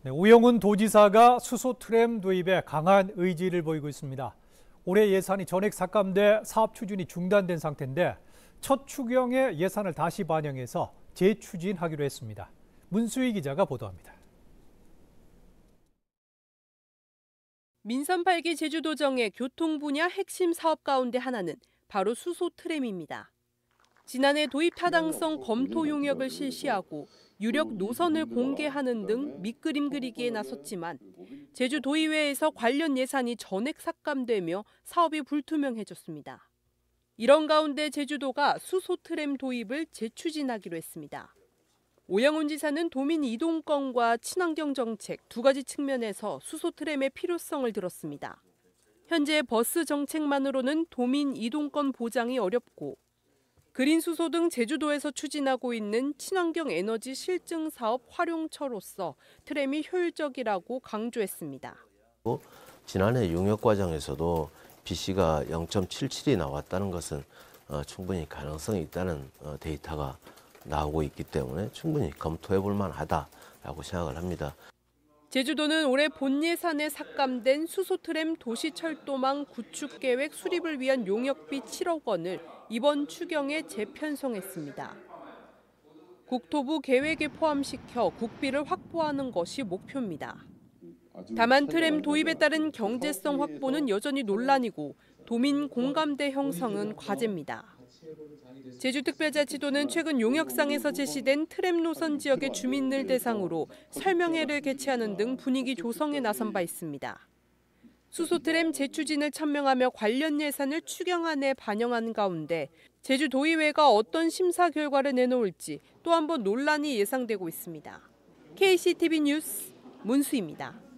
네, 우영훈 도지사가 수소 트램 도입에 강한 의지를 보이고 있습니다. 올해 예산이 전액 삭감돼 사업 추진이 중단된 상태인데 첫 추경에 예산을 다시 반영해서 재추진하기로 했습니다. 문수희 기자가 보도합니다. 민선 8기 제주도정의 교통 분야 핵심 사업 가운데 하나는 바로 수소 트램입니다. 지난해 도입 타당성 검토 용역을 실시하고 유력 노선을 공개하는 등 밑그림 그리기에 나섰지만 제주도의회에서 관련 예산이 전액 삭감되며 사업이 불투명해졌습니다. 이런 가운데 제주도가 수소 트램 도입을 재추진하기로 했습니다. 오영훈 지사는 도민 이동권과 친환경 정책 두 가지 측면에서 수소 트램의 필요성을 들었습니다. 현재 버스 정책만으로는 도민 이동권 보장이 어렵고 그린 수소 등 제주도에서 추진하고 있는 친환경 에너지 실증 사업 활용처로서 트램이 효율적이라고 강조했습니다. 지난해 용역 과정에서도 BC가 0.77이 나왔다는 것은 충분히 가능성이 있다는 데이터가 나오고 있기 때문에 충분히 검토해 볼 만하다라고 생각을 합니다. 제주도는 올해 본 예산에 삭감된 수소 트램 도시철도망 구축 계획 수립을 위한 용역비 7억 원을 이번 추경에 재편성했습니다. 국토부 계획에 포함시켜 국비를 확보하는 것이 목표입니다. 다만 트램 도입에 따른 경제성 확보는 여전히 논란이고 도민 공감대 형성은 과제입니다. 제주특별자치도는 최근 용역상에서 제시된 트램 노선 지역의 주민들 대상으로 설명회를 개최하는 등 분위기 조성에 나선 바 있습니다. 수소 트램 재추진을 천명하며 관련 예산을 추경안에 반영한 가운데 제주도의회가 어떤 심사 결과를 내놓을지 또 한 번 논란이 예상되고 있습니다. KCTV 뉴스 문수희입니다.